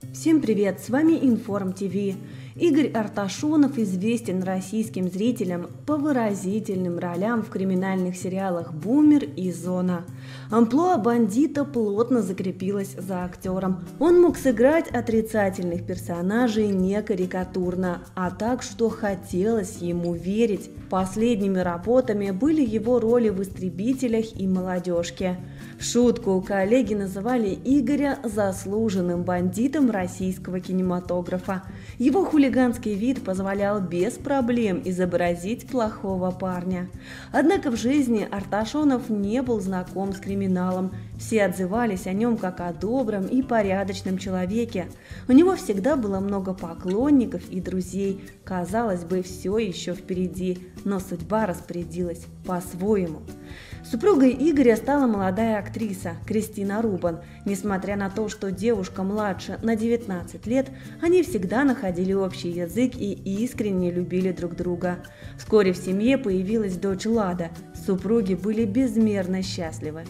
Всем привет, с вами Информ ТВ. Игорь Арташонов известен российским зрителям по выразительным ролям в криминальных сериалах «Бумер» и «Зона». Амплуа бандита плотно закрепилось за актером. Он мог сыграть отрицательных персонажей не карикатурно, а так, что хотелось ему верить. Последними работами были его роли в «Истребителях» и «Молодежке». В шутку коллеги называли Игоря заслуженным бандитом российского кинематографа. Его хулиганский вид позволял без проблем изобразить плохого парня. Однако в жизни Арташонов не был знаком с криминалом. Все отзывались о нем как о добром и порядочном человеке. У него всегда было много поклонников и друзей. Казалось бы, все еще впереди, но судьба распорядилась по-своему. Супругой Игоря стала молодая актриса Кристина Рубан. Несмотря на то, что девушка младше на 19 лет, они всегда находили общий язык и искренне любили друг друга. Вскоре в семье появилась дочь Лада. Супруги были безмерно счастливы.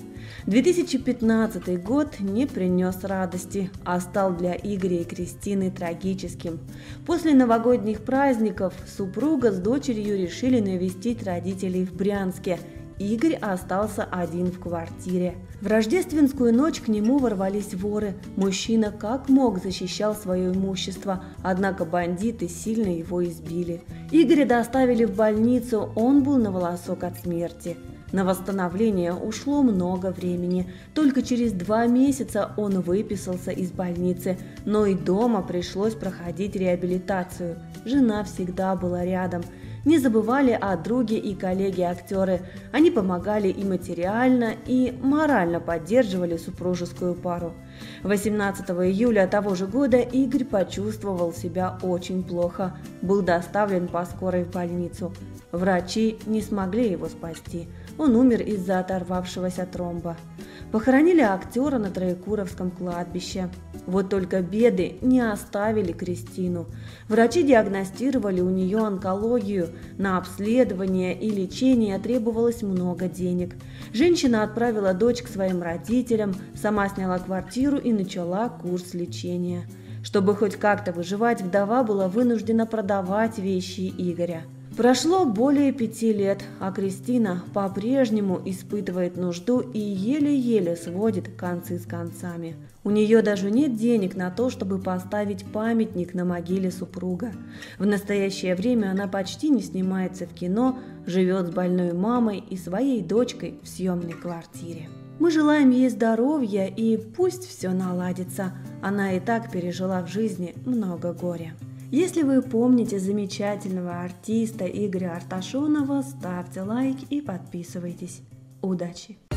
2015 год не принес радости, а стал для Игоря и Кристины трагическим. После новогодних праздников супруга с дочерью решили навестить родителей в Брянске. Игорь остался один в квартире. В рождественскую ночь к нему ворвались воры. Мужчина как мог защищал свое имущество, однако бандиты сильно его избили. Игоря доставили в больницу, он был на волосок от смерти. На восстановление ушло много времени. Только через 2 месяца он выписался из больницы, но и дома пришлось проходить реабилитацию. Жена всегда была рядом. Не забывали о друге и коллеге-актеры. Они помогали и материально, и морально поддерживали супружескую пару. 18 июля того же года Игорь почувствовал себя очень плохо. Был доставлен по скорой в больницу. Врачи не смогли его спасти. Он умер из-за оторвавшегося тромба. Похоронили актера на Троекуровском кладбище. Вот только беды не оставили Кристину. Врачи диагностировали у нее онкологию. На обследование и лечение требовалось много денег. Женщина отправила дочь к своим родителям, сама сняла квартиру и начала курс лечения. Чтобы хоть как-то выживать, вдова была вынуждена продавать вещи Игоря. Прошло более 5 лет, а Кристина по-прежнему испытывает нужду и еле-еле сводит концы с концами. У нее даже нет денег на то, чтобы поставить памятник на могиле супруга. В настоящее время она почти не снимается в кино, живет с больной мамой и своей дочкой в съемной квартире. Мы желаем ей здоровья и пусть все наладится. Она и так пережила в жизни много горя. Если вы помните замечательного артиста Игоря Арташонова, ставьте лайк и подписывайтесь. Удачи!